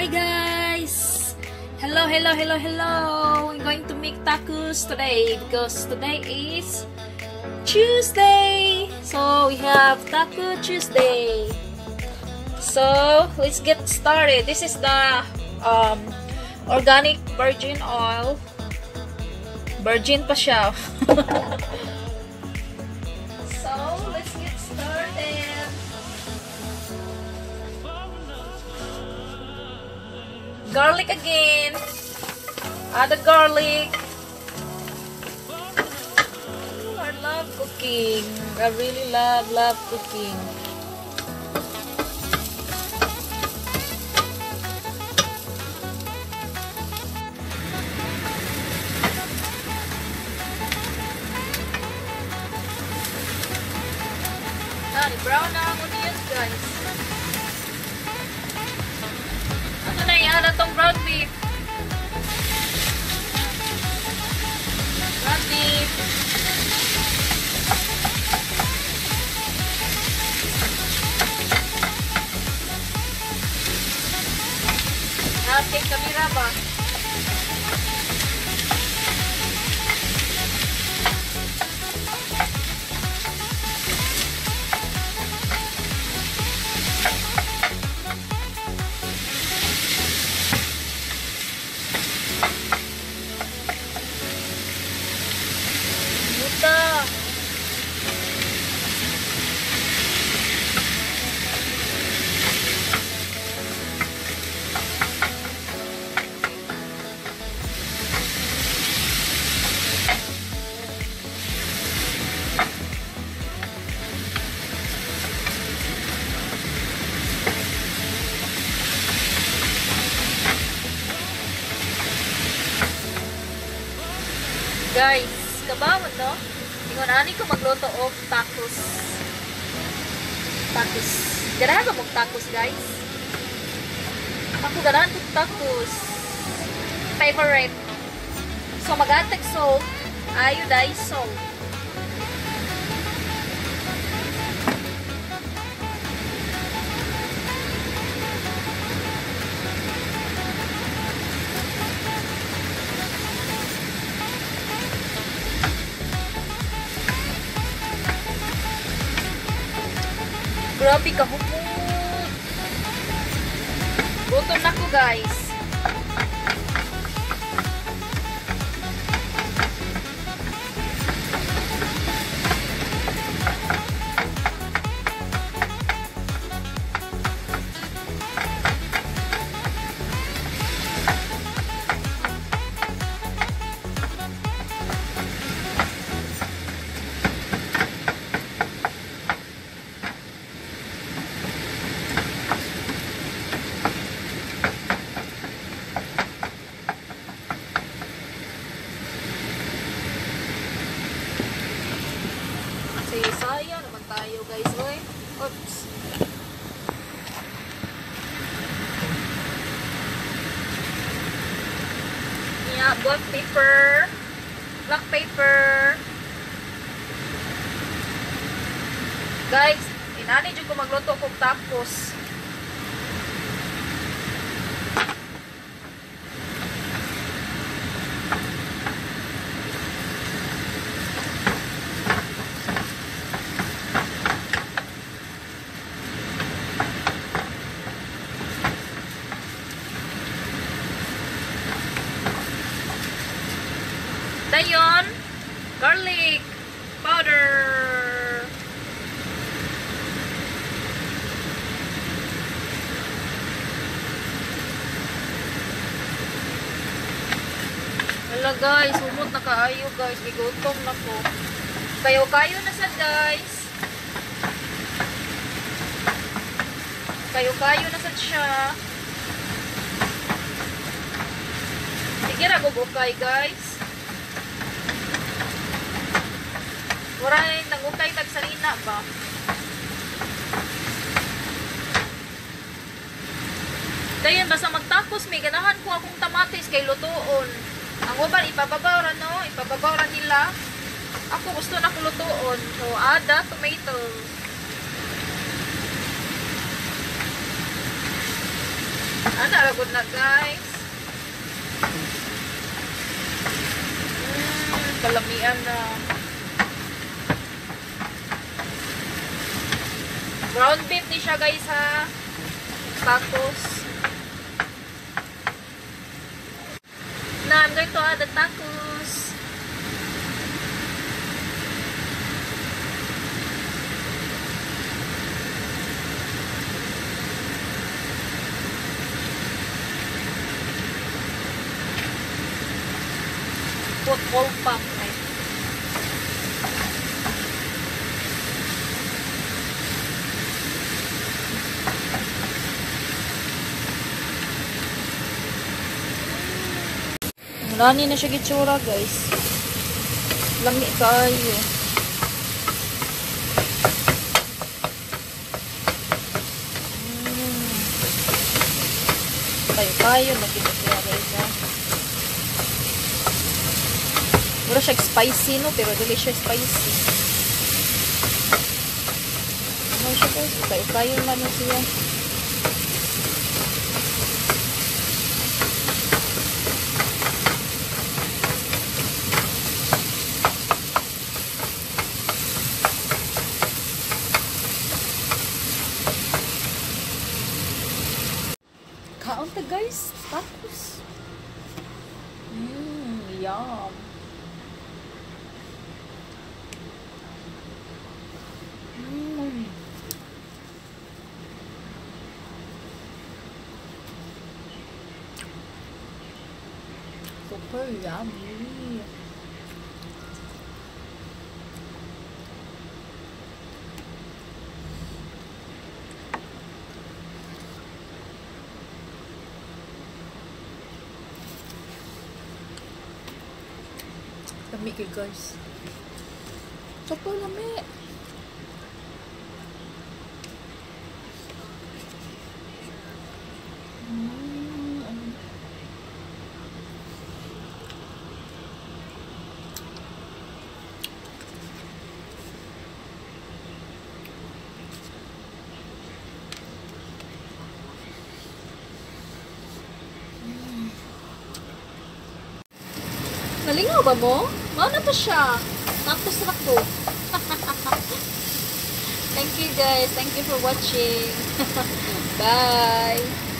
Hi guys! Hello! I'm going to make tacos today because today is Tuesday. So we have Taco Tuesday. So let's get started. This is the organic virgin oil. Virgin pa siya. So let's get started. Garlic again. Add the garlic. I love cooking. I really love cooking. Brown na ang onions, guys. Ano na yan? Itong ground beef. Ground beef. Natin kamera ba? Guys, kabawon no? Ingon ani ko magluto og tacos. Tacos. Ganahan ko mag tacos, guys. Ako ganahan ko tacos. Favorite. So mag-add salt, iodized salt. Grabe ka humot. Gutom na ko, guys. Saya naman tayo, guys. Oy. Oops. Yeah, black pepper. Black pepper. Guys, inani dyan ko magluto kong tacos. Dayon, garlic powder. Wala guys, humot na kaayo guys, gigutom na ko. Kayo na sad guys. Kayo na sad siya. Sige ra gubukay guys. Waray nangukay tagsalina ba? Dayon basta magtapos may ganahan ko akong tamatis kay lutuon. Ang uban ipababaw no, ipababaw nila. Ako gusto na ko lutuon. So add the tomatoes. Ana good na guys. Kalamian na. Ground beef ni siya guys ha. Tacos. Now I'm going to add the tacos. Put whole pack. Rani na siya gitsura guys. Lami kayo. Kayo lagi na siya guys ha. Mura siya spicy no, pero dili siya spicy. Ano siya guys? Kayo man na siya. Kaon ta guys, tacos. Yum. Super yummy. Lami kayo guys. Super lami. Nalingaw ba mo? Ano pa siya? Tapos na ko. Thank you guys. Thank you for watching. Bye.